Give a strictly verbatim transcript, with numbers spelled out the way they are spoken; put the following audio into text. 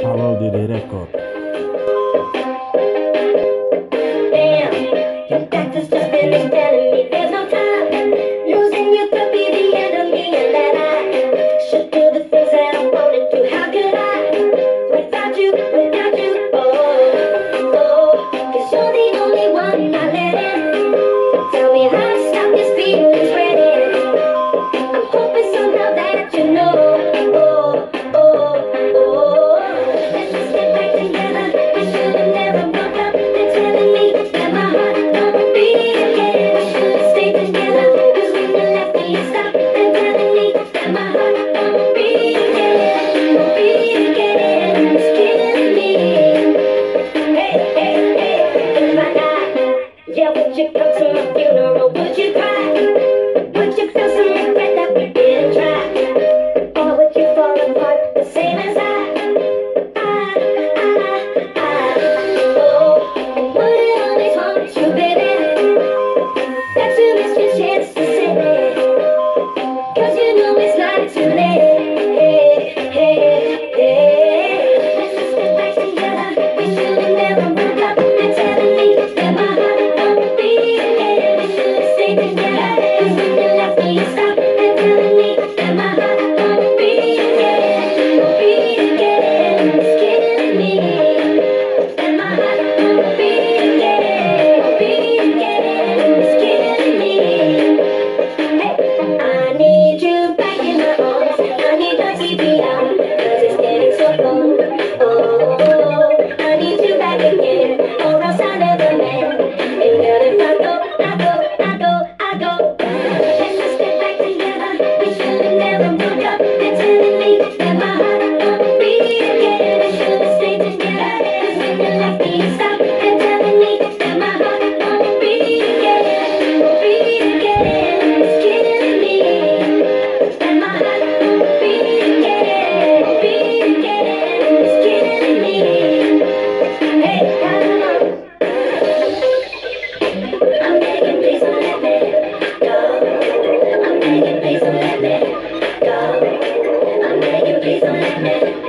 Halal Dede Record. Damn, your doctor's just finished telling me there's no time. Losing you could be the end of me, and that I should do the things that I wanted to. How could I, without you, without you? Oh, oh, 'cause you're the only one I let in. Tell me how to stop this feeling spreading. I'm hoping somehow that you know. Oh, oh, oh. Let's just get back together. We should have never broke up. They're telling me that my heart don't beat again. We should have stayed together. 'Cause when you left me, you stopped. They're telling me that my heart don't beat again. Don't beat again. It's killing me. Hey, hey, hey. If I die, yeah, would you come to my funeral? Would you cry? Would you feel some regret that we didn't try? Or would you fall apart the same as I? I, I, I, oh, and would it always haunt you, baby? That you missed your chance to say it. 'Cause you know it's not too late. Hey, hey, hey. Let's just get back together. We should have never broke up. They're telling me that my heart don't beat again. We should have stayed together. 'Cause when you left me, you stopped. They're telling me that my heart don't beat again. Don't beat again. It's killing me. That my heart don't beat again. Don't beat again. It's killing me. Hey, I need you back in my arms. I need your T V on, 'cause it's getting so cold. Oh, I need you back again, or else I never meant. And girl, if I go, I go, I go, I go. Let's just get back together. We should have never broke up. They're telling me that my heart don't beat again. We should have stayed together. 'Cause when you left me, you stopped. They're telling me that my heart don't beat again. Don't beat again. It's killing me. That my heart don't beat again. Don't beat again. It's killing me. Hey, come on. I'm begging, please don't let me go. I'm begging, please don't let me go. I'm begging, please don't let me